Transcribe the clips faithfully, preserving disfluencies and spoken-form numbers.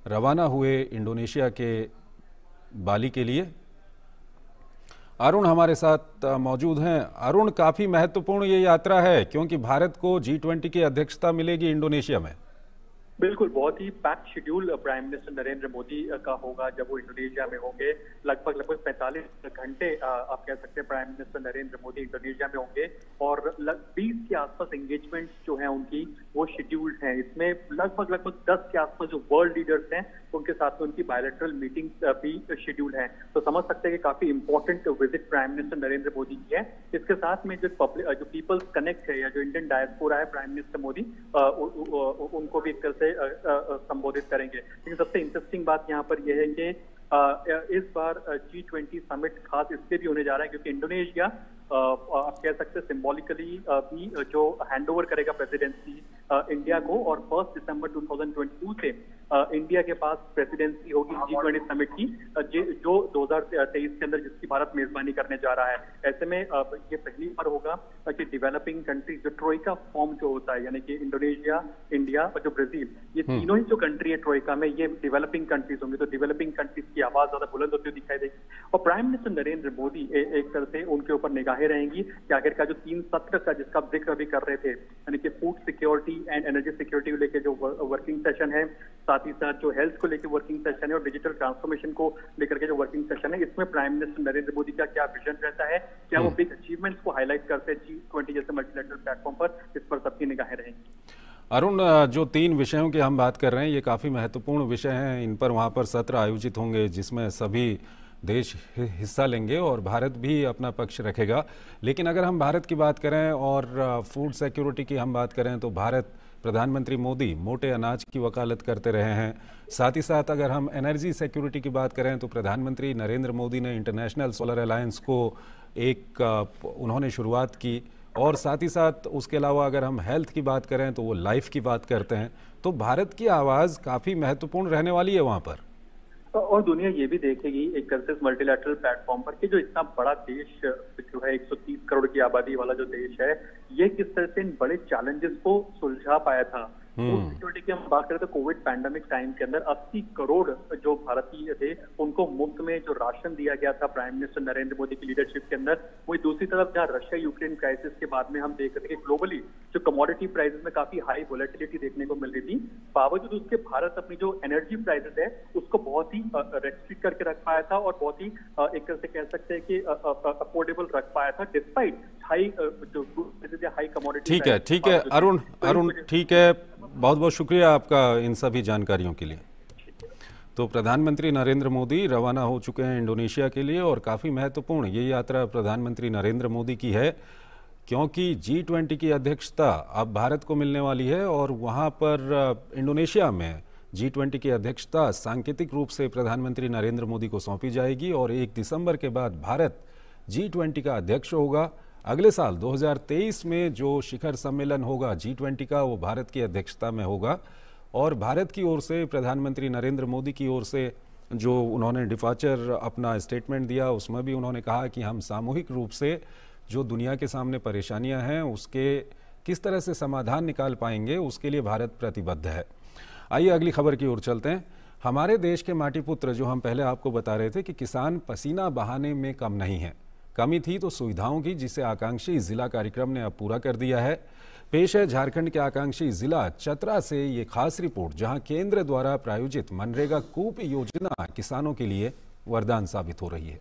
रवाना हुए इंडोनेशिया के बाली के लिए। अरुण हमारे साथ मौजूद हैं। अरुण, काफ़ी महत्वपूर्ण ये यात्रा है क्योंकि भारत को जी ट्वेंटी की अध्यक्षता मिलेगी इंडोनेशिया में। बिल्कुल, बहुत ही packed schedule prime minister Narendra Modi का होगा जब वो इंडोनेशिया में होंगे। लगभग लगभग पैंतालीस घंटे आप कह सकते हैं prime minister Narendra Modi Indonesia में होंगे और बीस के आसपास एंगेजमेंट्स जो हैं उनकी वो शेड्यूल्ड हैं। इसमें लगभग लगभग दस के आसपास जो वर्ल्ड लीडर्स हैं उनके साथ में उनकी बायलैटरल मीटिंग्स भी शेड्यूल्ड हैं। तो समझ सकते हैं कि काफी important visit prime minister Narendra Modi की है। इसके साथ में जो पब्लिक जो पीपल्स कनेक्ट है या जो इंडियन डायस्पोरा है, प्राइम मिनिस्टर मोदी उनको भी एक तरह से संबोधित करेंगे। लेकिन सबसे इंटरेस्टिंग बात यहाँ पर यह है कि इस बार जी ट्वेंटी समिट खास इसलिए भी होने जा रहा है क्योंकि इंडोनेशिया आप कह सकते हैं सिंबॉलिकली भी जो हैंडओवर करेगा प्रेसिडेंसी इंडिया को और फर्स्ट दिसंबर दो हज़ार बाईस से इंडिया के पास प्रेसिडेंसी होगी जी ट्वेंटी समिट की जो दो हज़ार तेईस के अंदर जिसकी भारत मेजबानी करने जा रहा है। ऐसे में ये पहली बार होगा कि डेवलपिंग कंट्रीज जो ट्रोइका फॉर्म जो होता है यानी कि इंडोनेशिया, इंडिया और जो ब्राजील, ये तीनों ही जो कंट्री है ट्रोइका में ये डेवलपिंग कंट्रीज होंगी। तो डेवलपिंग कंट्रीज की आवाज ज्यादा बुलंद होती हुई दिखाई देगी और प्राइम मिनिस्टर नरेंद्र मोदी एक तरह से उनके ऊपर निगाहें रहेंगी कि आखिर का जो तीन सत्र का जिसका जिक्र अभी कर रहे थे यानी कि food security and energy security को लेकर जो वर्किंग सेशन है, साथ ही साथ जो हेल्थ को लेकर वर्किंग सेशन है और डिजिटल ट्रांसफॉर्मेशन को लेकर के जो वर्किंग सेशन है, इसमें प्राइम मिनिस्टर नरेंद्र मोदी का क्या विजन रहता है, क्या वो बिग अचीवमेंट्स को हाईलाइट करते हैं जी ट्वेंटी जैसे मल्टीलैटरल प्लेटफॉर्म पर, इस पर सबकी निगाहें रहेंगी। अरुण, जो तीन विषयों की हम बात कर रहे हैं ये काफ़ी महत्वपूर्ण विषय हैं। इन पर वहाँ पर सत्र आयोजित होंगे जिसमें सभी देश हिस्सा लेंगे और भारत भी अपना पक्ष रखेगा। लेकिन अगर हम भारत की बात करें और फूड सिक्योरिटी की हम बात करें तो भारत, प्रधानमंत्री मोदी मोटे अनाज की वकालत करते रहे हैं। साथ ही साथ अगर हम एनर्जी सिक्योरिटी की बात करें तो प्रधानमंत्री नरेंद्र मोदी ने इंटरनेशनल सोलर अलायंस को एक उन्होंने शुरुआत की और साथ ही साथ उसके अलावा अगर हम हेल्थ की बात करें तो वो लाइफ की बात करते हैं। तो भारत की आवाज़ काफ़ी महत्वपूर्ण रहने वाली है वहाँ पर और दुनिया ये भी देखेगी एक तरह से मल्टीलैटरल प्लेटफॉर्म पर कि जो इतना बड़ा देश जो है एक सौ तीस करोड़ की आबादी वाला जो देश है ये किस तरह से इन बड़े चैलेंजेस को सुलझा पाया था। फूड सिक्योरिटी की हम बात करें तो कोविड पैंडेमिक टाइम के अंदर अस्सी करोड़ जो भारतीय थे उनको मुफ्त में जो राशन दिया गया था प्राइम मिनिस्टर नरेंद्र मोदी की लीडरशिप के अंदर। वही दूसरी तरफ जहां रशिया यूक्रेन क्राइसिस के बाद में हम देख रहे हैं ग्लोबली जो कमोडिटी प्राइसेस में काफी हाई वोलेटिलिटी देखने को मिल रही थी, बावजूद उसके भारत अपनी जो एनर्जी प्राइसेस है उसको बहुत ही रेस्ट्रिक्ट करके रख पाया था और बहुत ही एक तरह से कह सकते हैं कि अफोर्डेबल रख पाया था डिस्पाइट हाई जो हाई कमोडिटी। ठीक है, ठीक है अरुण, अरुण ठीक है, बहुत बहुत शुक्रिया आपका इन सभी जानकारियों के लिए। तो प्रधानमंत्री नरेंद्र मोदी रवाना हो चुके हैं इंडोनेशिया के लिए और काफ़ी महत्वपूर्ण ये यात्रा प्रधानमंत्री नरेंद्र मोदी की है क्योंकि जी ट्वेंटी की अध्यक्षता अब भारत को मिलने वाली है और वहाँ पर इंडोनेशिया में जी ट्वेंटी की अध्यक्षता सांकेतिक रूप से प्रधानमंत्री नरेंद्र मोदी को सौंपी जाएगी और एक दिसंबर के बाद भारत जी ट्वेंटी का अध्यक्ष होगा। अगले साल दो हज़ार तेईस में जो शिखर सम्मेलन होगा जी ट्वेंटी का वो भारत की अध्यक्षता में होगा और भारत की ओर से प्रधानमंत्री नरेंद्र मोदी की ओर से जो उन्होंने डिपार्चर अपना स्टेटमेंट दिया उसमें भी उन्होंने कहा कि हम सामूहिक रूप से जो दुनिया के सामने परेशानियां हैं उसके किस तरह से समाधान निकाल पाएंगे उसके लिए भारत प्रतिबद्ध है। आइए अगली खबर की ओर चलते हैं। हमारे देश के माटी पुत्र जो हम पहले आपको बता रहे थे कि किसान पसीना बहाने में कम नहीं है, कमी थी तो सुविधाओं की, जिसे आकांक्षी जिला कार्यक्रम ने अब पूरा कर दिया है। पेश है झारखंड के आकांक्षी जिला चतरा से ये खास रिपोर्ट जहां केंद्र द्वारा प्रायोजित मनरेगा कूप योजना किसानों के लिए वरदान साबित हो रही है।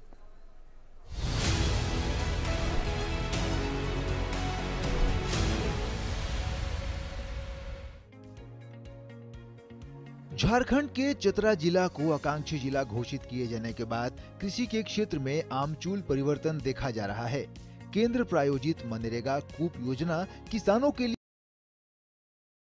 झारखंड के चतरा जिला को आकांक्षी जिला घोषित किए जाने के बाद कृषि के क्षेत्र में आमूल परिवर्तन देखा जा रहा है। केंद्र प्रायोजित मनरेगा कूप योजना किसानों के लिए